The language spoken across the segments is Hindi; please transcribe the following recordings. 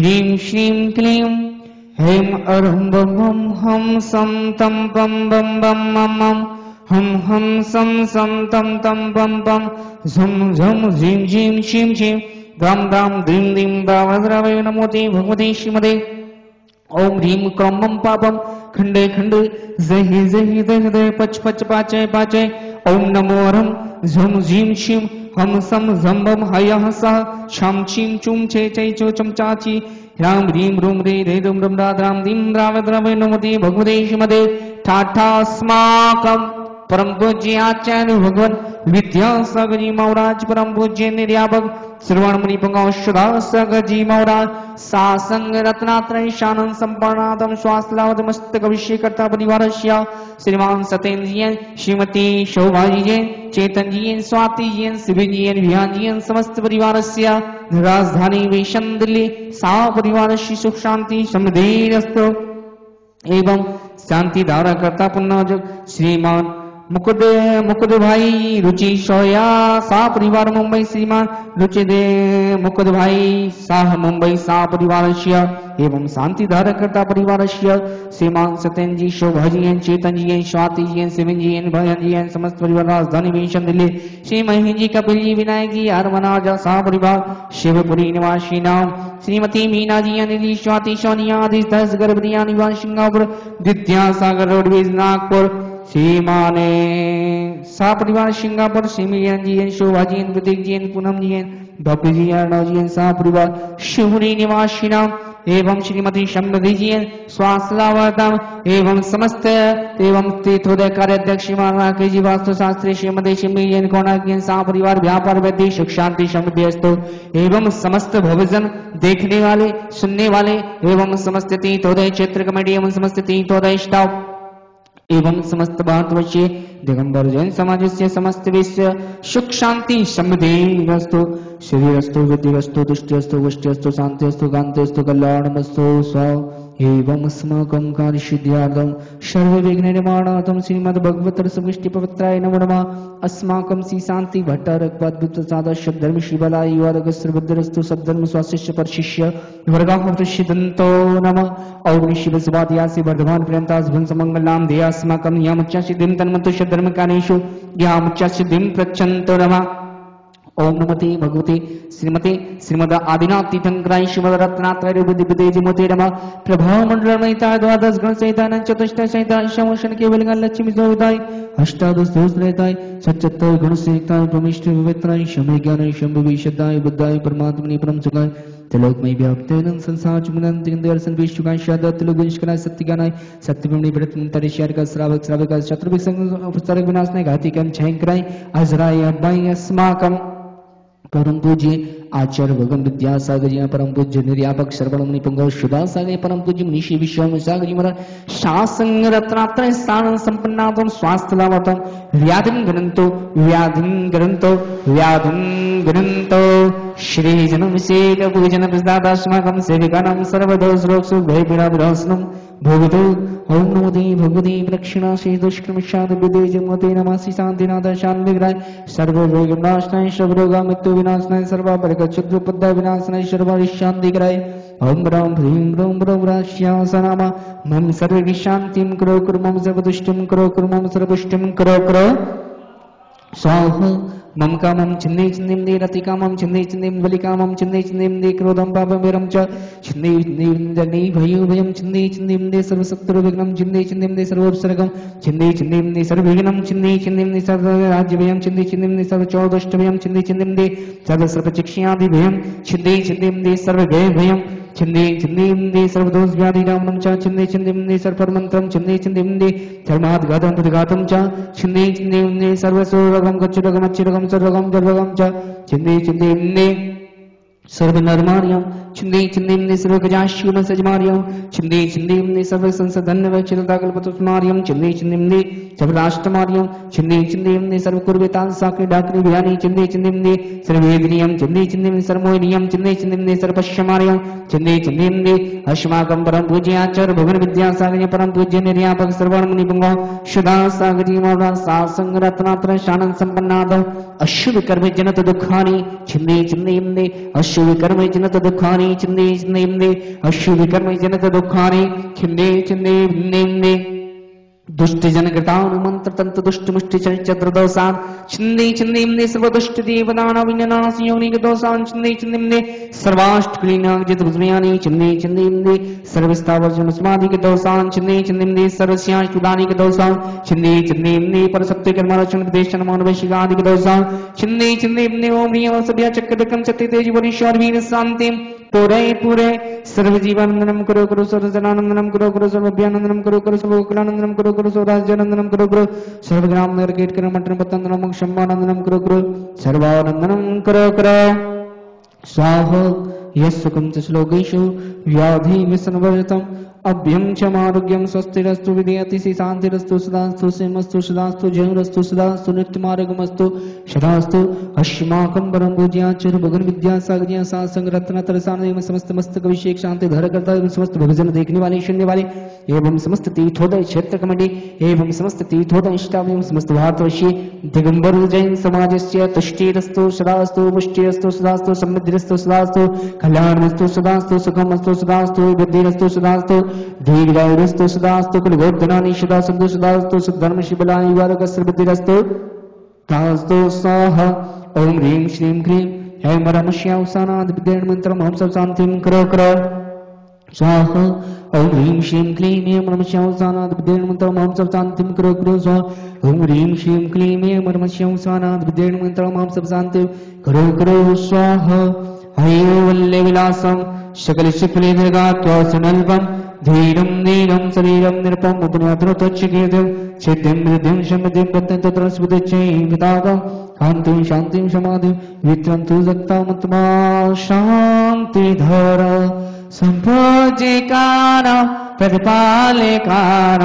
ह्रीं श्रीं क्लीं हेम अरं बम हम सम तम बम बम बम मम मम हम सम तम तम बम बम झम झम झीं झीं शीं शीं द्राम द्राम द्रीं द्रीं द्रावद्रावय नमोते भगवते श्रीमते ओम ह्रीं क्रमं पापम खंडे खंडे जहि जहि दह दह पच पच पाचय पाचय ओम नमो अरं झम झीं शीं हम सम झम बम हयः सह छम छीं चुम छे चै चो चम चाची राम ह्रीं रूम रे रे रुम रम राम दीं द्रावद्रावय नमोते भगवते श्रीमते ठाठास्माकं परम पूज्य आचार्य भगवान विद्यासागर जी महाराज परम पूज्य निर्यापक श्रवण मुनि पंगौषधा सागर जी महाराज सासंग रत्नात्रय शानन संपन्नातम स्वास्थ्यलावत मस्तक अभिषेकर्ता परिवारस्य श्रीमान सत्येंद्र जी श्रीमती शोभा जी चेतन जी स्वाति जी शिव जी विहान जी समस्त परिवारस्य राजधानी वेशन दिल्ली सा परिवारस्य सुख शांति समृद्धिरस्तु एवं शांति धारा करता पुण्य श्रीमान मुकुद भाई रुचि सोया सा परिवार मुंबई श्रीमान रुचिदे मुकुद भाई साह मुंबई सा परिवार एवं शांति धारक करता परिवार श्रीमान सत्यन जी शोभा जी चेतन जी स्वाति जी शिवन जी भयन जी समस्त परिवार राजधानी वेशन दिल्ली श्री महेश जी कपिल जी विनायक जी हरमनाजा सा परिवार शिवपुरी निवासी नाम श्रीमती मीना जी अनिल स्वाति सोनिया आदि 10 गर्भवतियां निवास सिंगापुर विद्यासागर रोडवेज नागपुर श्रीमाने सा परिवार सिंगापुर सिमिलियन जी शोभा जी प्रतीक जी पूनम जी डॉक्टर जी अर्णव जी सा परिवार शिवपुरी निवासी नाम एवं श्रीमती समृद्धि जी स्वास्थ्यलावर्तम एवं समस्त एवं तीर्थोदय कार्याध्यक्ष के जी वास्तु शास्त्री श्रीमती शिमिलियन कोना सा परिवार व्यापार वृद्धि सुख शांति समृद्धि अस्तु एवं समस्त भवजन देखने वाले सुनने वाले एवं समस्त तीर्थोदय क्षेत्र कमेटी एवं समस्त तीर्थोदय स्टाफ एवं समस्त भारतवर्षीय दिगंबर जैन समाज से समस्त विश्व सुख शांति समृद्धि वस्तु शरीरस्तु वृद्धिरस्तु तुष्टिरस्तु वृष्टिरस्तु शांतिरस्तु कांतिरस्तु कल्याणमस्तु स्व एवं अस्माकं कार्यसिद्ध्यार्थं सर्वविघ्न निवारणार्थं श्रीमद् भगवत समिष्टि पवित्राय नमो नमः अस्माकं श्री शांति भट्टारक अद्भुत सादा धर्म शिवलाय युवरग सर्वद्रस्तु सद्धर्म स्वाशिष्य परशिष्य वर्गाः प्रसिद्धन्तो नमः ओम शिव शिवाद्यासि वर्धमान प्रियंतास भंस मंगल नाम देया अस्माकं यामुच्च सिद्धिं तन्मन्तु धर्म कानेषु यामुच्च सिद्धिं प्रच्छन्तो नमः ओम नमते भगवते श्रीमते श्रीमद आदिनाथ तीर्थंकराय श्रीमद रत्नात्रय बुद्धिपते जिमते नमः प्रभाव मंडल महिता द्वादश गण सहितान चतुष्ट सहिता शमोषण केवल गण लक्ष्मी सोदाय अष्टादश दोष रहताय सच्चत्तर गुण सहिताय परमेष्ठ पवित्राय शमय ज्ञान शंभु शब्दाय बुद्धाय परमात्मने परम सुखाय त्रिलोकमय व्याप्तेन संसार चुमनंत दर्शन विश्वकाय शादत लोगुंशकराय सत्यज्ञानाय सत्यब्रह्मणि प्रतम तरिष्यार का श्रावक श्रावक शत्रु विसंग उपसर्ग विनाशनाय घातिकम छयंकराय अजराय अब्बाय अस्माकम परम पूज्य आचार्य भगवान विद्यासागर जी परम पूज्य निर्यापक श्रवण मुनि पंगो सुधा सागर परम पूज्य मुनिषि विश्व सागर जी महाराज शासंग रत्नात्रय स्थान संपन्नातम स्वास्थ्य लाभतम व्याधिं ग्रंथो श्री जन्म सेक पूजन प्रसादास्माकं सेविकानां सर्वदोष रोग सुख भय पीड़ा विनाशनम भोगतो ओम नमो देवी भगवती प्रक्षिणा श्री दुष्कृमशाद विदे जमते नमासि शांतिनाथ शान विग्रह सर्व रोग विनाशनाय सर्व रोग मृत्यु विनाशनाय सर्व बरकत शुद्ध पद्धा विनाशनाय सर्व शांति कराय ओम राम ह्रीं रोम राश्यासनामा मम सर्व शांतिं करो कुरु मम सर्व दुष्टिं करो कुरु मम सर्व पुष्टिं करो स्वाहा मम कामं छिन्ने छिन्ने दे रतिकामं छिन्ने छिन्ने बलिकामं छिन्ने छिन्ने दे क्रोधं पापं वीरं च छिन्ने छिन्ने भयो भयं छिन्ने छिन्ने दे सर्वशत्रु विघ्नं छिन्ने छिन्ने दे सर्वोपसर्गं छिन्ने छिन्ने दे सर्वविघ्नं छिन्ने छिन्ने दे सर्व राज्य भयं छिन्ने छिन्ने दे सर्व चौदष्ट भयं छिन्ने छिन्ने दे सर्व सर्वचिक्षादि भयं छिन्ने छिन्ने दे सर्व भय भयं छिन्ने छिन्ने दे सर्वदोष व्याधि नामनं च छिन्ने छिन्ने दे सर्वमन्त्रं छिन्ने छिन्ने दे धर्माद्घातं प्रतिघातं च छिन्ने छिन्ने दे सर्वसुरगं गच्छुरगं अच्छुरगं सर्वगं गर्वगं च छिन्ने छिन्ने दे सर्वनर्मार्यं छिन्ने छिन्ने दे सर्वगजाश्यून सजमार्यं छिन्ने छिन्ने दे सर्व संसदन्न वैचिरदाकल्पतुस्मार्यं छिन्ने छिन्ने दे सर्वराष्ट्रमार्यं छिन्ने छिन्ने दे सर्वकुर्वेतां साकि डाकरि भियानि छिन्ने छिन्ने दे सर्वेदिनियं छिन्ने छिन्ने दे सर्वमोहिनियं छिन्ने छिन्ने दे सर्वपश्यमार्यं छिन्ने छिन्ने दे अस्माकं परम पूज्य आचार्य भगवान विद्यासागर परम पूज्य निर्यापक श्रवण मुनि पुंगव सुधा सागर जी महाराज सासंग रत्नात्रय शानन संपन्नाद अशुभ कर्म जनत दुखानि छिन्ने छिन्ने दे अशुभ कर्म जनत दुखानि पापानि छिन्ने छिन्ने भिन्ने अशुभिकर्म जनत दुःखानि छिन्ने छिन्ने भिन्ने भिन्ने दुष्ट जन कृतानु मंत्र तंत्र दुष्ट मुष्टि चरित्र दोषान छिन्ने छिन्ने भिन्ने सर्व दुष्ट देवदान विनाश योनिक दोषान छिन्ने छिन्ने भिन्ने सर्वाष्ट क्लीनाग जित बुझमयानि छिन्ने छिन्ने भिन्ने सर्वस्तावर जन समाधि के दोषान छिन्ने छिन्ने भिन्ने सर्वस्यां सुदानि के दोषान छिन्ने छिन्ने भिन्ने पर सत्य कर्म रचन देशन मानवशिक आदि के दोषान छिन्ने छिन्ने भिन्ने ओम ह्रीं सभ्य चक्रकम सत्य तेज वरिष्ठ वीर शांति पूरे पूरे सर्व जीवानंदनम करो करो सर्व जनानंदनम करो करो सर्व अभ्यानंदनम करो करो सर्व कुलानंदनम करो करो सर्व राज्यानंदनम करो करो सर्व ग्राम नगर कीट कर मटन पतंदनम क्षमानंदनम करो करो सर्वानंदनम करो करो स्वाहा यस्सुकं च श्लोकेषु व्याधि व्यसनवर्जितम् अभ्यं च आरोग्यं स्वस्तिरस्तु विद्यातिसि शान्तिरस्तु सदास्तु सिंहस्तु सदास्तु जयरस्तु सदास्तु नित्यमार्गमस्तु सदास्तु अस्माकं परम पूज्याचार्य भगवान विद्यासागर सासंग रत्नतरसार एवं समस्त मस्तक अभिषेक शांति धर करता एवं समस्त भक्तजन देखने वाले सुनने वाले एवं समस्त तीर्थोदय क्षेत्र कमिटी एवं समस्त तीर्थोदय स्टाफ एवं समस्त भारतवर्षीय दिगंबर जैन समाजस्य तुष्टिरस्तु सदास्तु पुष्टिरस्तु सदास्तु समृद्धिरस्तु सदास्तु कल्याणमस्तु सदास्तु सुखमस्तु सदास्तु बुद्धिरस्तु सदास्तु दीर्घायुरस्तु सदास्तु कुलगोत्तनानि सदा सन्तु सदास्तु सद्धर्म शिवलानि वारकस्य बुद्धिरस्तु तास्तु स्वाहा ओम ह्रीं श्रीं क्रीं ऐं परमश्यावसानाद विद्येन मंत्रम हम सब शांतिं करो करो स्वाहा ओम ह्रीं श्रीं क्लीं ऐं परमश्यावसानाद विद्येन मंत्रम हम सब शांतिं करो करो स्वाहा ओम ह्रीं श्रीं क्लीं ऐं परमश्यावसानाद विद्येन मंत्रम हम सब शांतिं करो करो स्वाहा हयो वल्ले विलासं सकल शिफले दीर्घात्वासनल्पं धीरं नीलं शरीरं निरपं मुद्राद्रुतच्चकीर्तिं सिद्धिं वृद्धिं समृद्धिं प्रत्यन्तत्रस्वदच्चैविताकं कान्तिं शान्तिं समाधिं वित्रन्तु दत्तामत्मा शान्तिधर सम्पूज्यकान प्रतिपालकान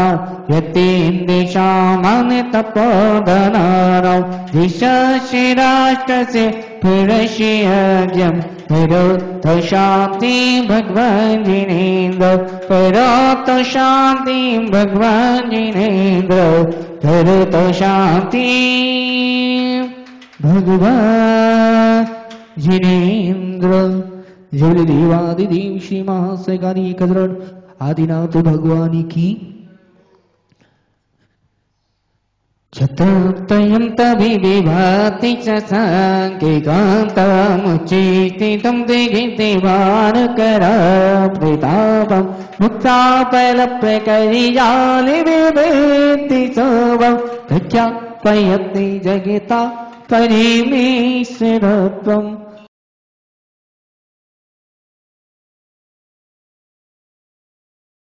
यतीन्द्रेषामनितपोदनान दिशस्य राष्ट्रस्य पुरस्यज्ञं परोक्त शांति भगवान जिनेन्द्र परोक्त शांति भगवान जिनेन्द्र परोक्त शांति भगवान जिनेन्द्र जल देवादिदेव श्री महासैगारी कदर आदिनाथ भगवान की चतुर्थयं तभिविभाति च साङ्ख्यिकान्तमुच्चितितं दिगितिवारकराप्रतापं मुक्तापलप्रकरिजालिविवेत्ति सर्वं प्रख्यापयति जगता परिमेश्वरत्वम्